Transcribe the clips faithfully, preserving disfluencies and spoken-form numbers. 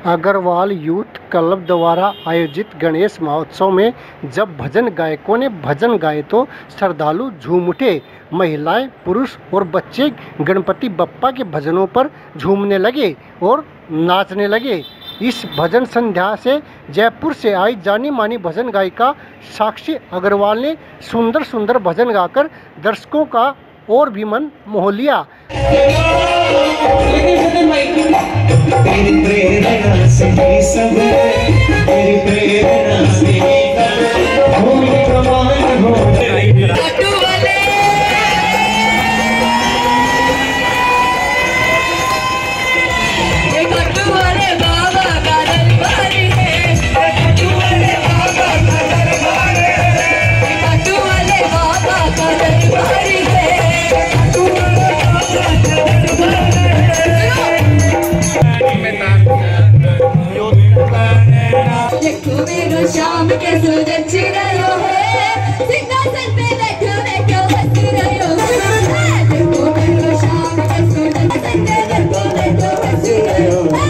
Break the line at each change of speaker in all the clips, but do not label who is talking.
Agarwal youth club द्वारा आयोजित गणेश महोत्सव में जब भजन गायकों ने भजन गाए तो श्रद्धालु झूम उठे। महिलाएं, पुरुष और बच्चे गणपति बप्पा के भजनों पर झूमने लगे और नाचने लगे। इस भजन संध्या से जयपुर से आई जानी मानी भजन गायिका साक्षी अग्रवाल ने सुंदर सुंदर भजन गाकर दर्शकों का और भी मन मोह लिया। तेरी प्रेरणा से ही सब है, तेरी प्रेरणा से ही सब है, हो प्रमाण हो शाम के सूरज रहो है, सिंहासन पे बैठो बैठो हंस रहो है, देखो देखो शाम के सूरज पे बैठो बैठो हंस रहो है।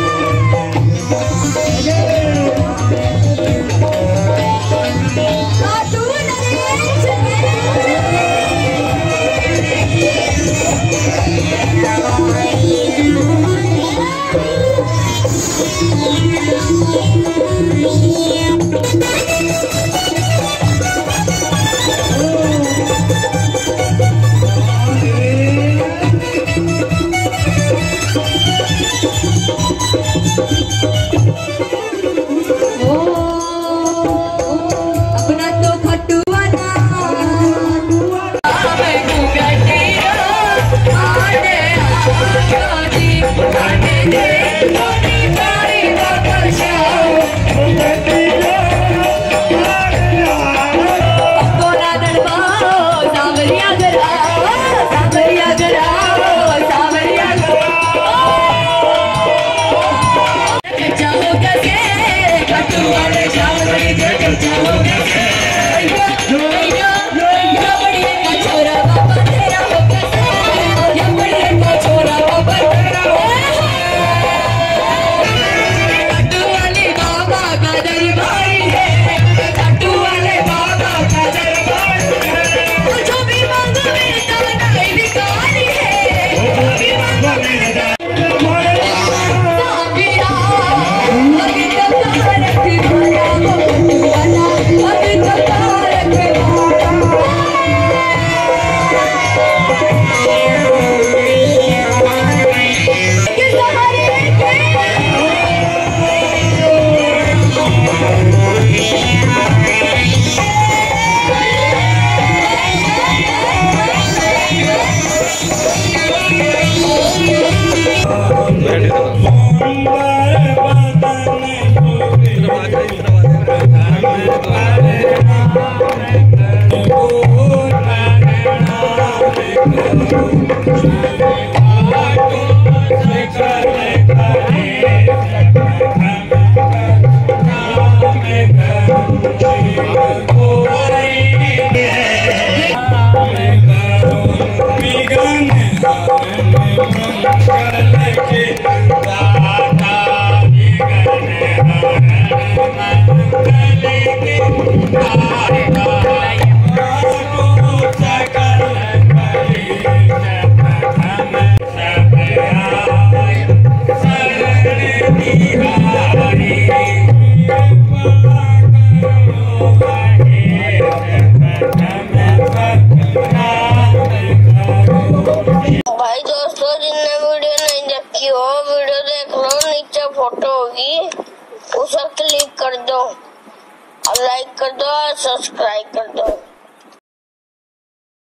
वीडियो देख लो, नीचे फोटो होगी उसे क्लिक कर दो और लाइक कर दो और सब्सक्राइब कर दो।